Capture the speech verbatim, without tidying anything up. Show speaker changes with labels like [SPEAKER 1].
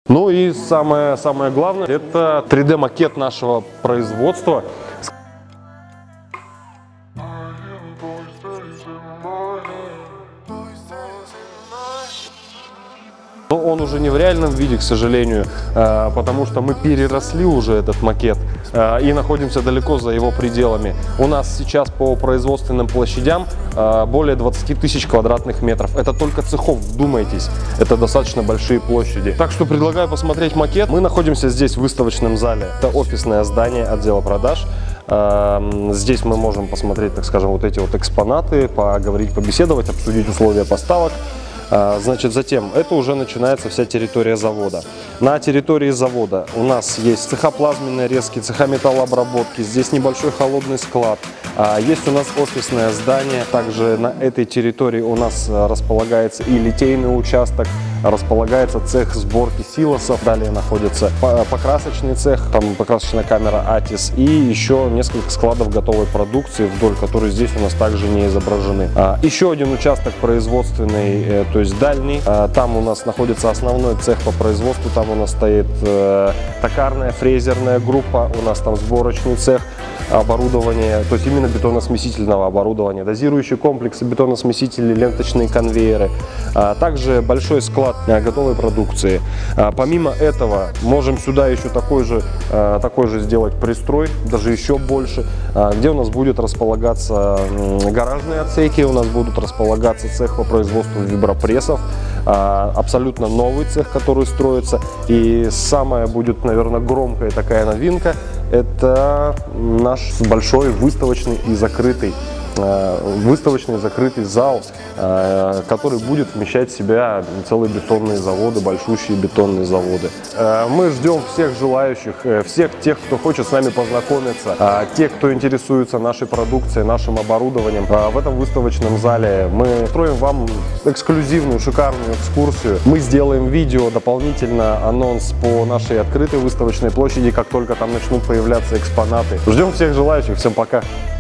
[SPEAKER 1] Ну и самое, самое главное, это три дэ макет нашего производства. Но он уже не в реальном виде, к сожалению, потому что мы переросли уже этот макет и находимся далеко за его пределами. У нас сейчас по производственным площадям более двадцати тысяч квадратных метров. Это только цехов, вдумайтесь, это достаточно большие площади. Так что предлагаю посмотреть макет. Мы находимся здесь в выставочном зале. Это офисное здание отдела продаж. Здесь мы можем посмотреть, так скажем, вот эти вот экспонаты, поговорить, побеседовать, обсудить условия поставок. Значит, затем это уже начинается вся территория завода. На территории завода у нас есть цеха плазменной резки, цеха металлообработки, здесь небольшой холодный склад. Есть у нас офисное здание, также на этой территории у нас располагается и литейный участок, располагается цех сборки силосов, далее находится покрасочный цех, там покрасочная камера Атис и еще несколько складов готовой продукции вдоль, которые здесь у нас также не изображены. Еще один участок производственный, то есть дальний, там у нас находится основной цех по производству, там у нас стоит токарная, фрезерная группа, у нас там сборочный цех оборудования, то есть именно бетоносмесительного оборудования, дозирующие комплексы, бетоносмесители, ленточные конвейеры, а также большой склад готовой продукции. А помимо этого можем сюда еще такой же, такой же сделать пристрой, даже еще больше, где у нас будет располагаться гаражные отсеки, у нас будут располагаться цех по производству вибропрессов, абсолютно новый цех, который строится, и самая будет, наверное, громкая такая новинка — это наш большой выставочный и закрытый выставочный закрытый зал, который будет вмещать в себя целые бетонные заводы, большущие бетонные заводы. Мы ждем всех желающих, всех тех, кто хочет с нами познакомиться, тех, кто интересуется нашей продукцией, нашим оборудованием. В этом выставочном зале мы строим вам эксклюзивную, шикарную экскурсию. Мы сделаем видео, дополнительно анонс по нашей открытой выставочной площади, как только там начнут появляться экспонаты. Ждем всех желающих. Всем пока!